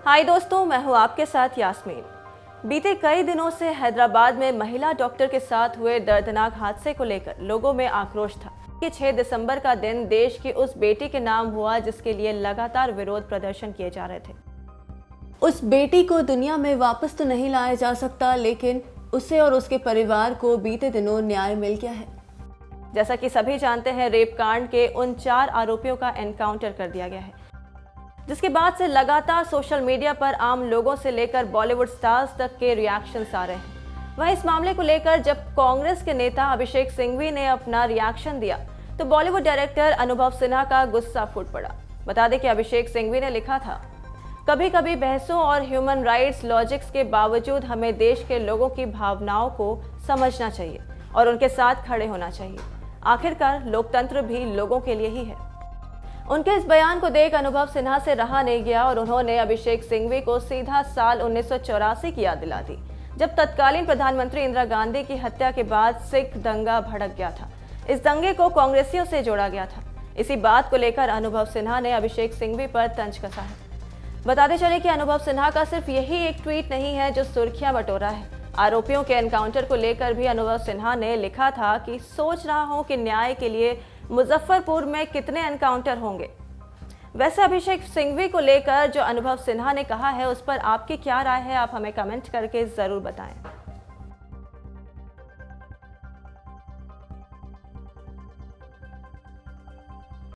हाय दोस्तों, मैं हूं आपके साथ यास्मीन। बीते कई दिनों से हैदराबाद में महिला डॉक्टर के साथ हुए दर्दनाक हादसे को लेकर लोगों में आक्रोश था कि 6 दिसंबर का दिन देश की उस बेटी के नाम हुआ जिसके लिए लगातार विरोध प्रदर्शन किए जा रहे थे। उस बेटी को दुनिया में वापस तो नहीं लाया जा सकता, लेकिन उसे और उसके परिवार को बीते दिनों न्याय मिल गया है। जैसा कि सभी जानते हैं, रेप कांड के उन 4 आरोपियों का एनकाउंटर कर दिया गया है, जिसके बाद से लगातार सोशल मीडिया पर आम लोगों से लेकर बॉलीवुड स्टार्स तक के रिएक्शंस आ रहे हैं। वहीं इस मामले को लेकर जब कांग्रेस के नेता अभिषेक सिंघवी ने अपना रिएक्शन दिया तो बॉलीवुड डायरेक्टर अनुभव सिन्हा का गुस्सा फूट पड़ा। बता दें कि अभिषेक सिंघवी ने लिखा था, कभी कभी बहसों और ह्यूमन राइट्स लॉजिक्स के बावजूद हमें देश के लोगों की भावनाओं को समझना चाहिए और उनके साथ खड़े होना चाहिए। आखिरकार लोकतंत्र भी लोगों के लिए ही है। उनके इस बयान को देख अनुभव सिन्हा से रहा नहीं गया और उन्होंने अभिषेक सिंघवी को सीधा साल 1984 की याद दिला दी, जब तत्कालीन प्रधानमंत्री इंदिरा गांधी की हत्या के बाद सिख दंगा भड़क गया था। इस दंगे को कांग्रेसियों से जोड़ा गया था। इसी बात को लेकर अनुभव सिन्हा ने अभिषेक सिंघवी पर तंज कसा है। बताते चले कि अनुभव सिन्हा का सिर्फ यही एक ट्वीट नहीं है जो सुर्खियां बटोरा है। आरोपियों के एनकाउंटर को लेकर भी अनुभव सिन्हा ने लिखा था कि सोच रहा हूं कि न्याय के लिए मुजफ्फरपुर में कितने एनकाउंटर होंगे। वैसे अभिषेक सिंघवी को लेकर जो अनुभव सिन्हा ने कहा है, उस पर आपकी क्या राय है, आप हमें कमेंट करके जरूर बताएं।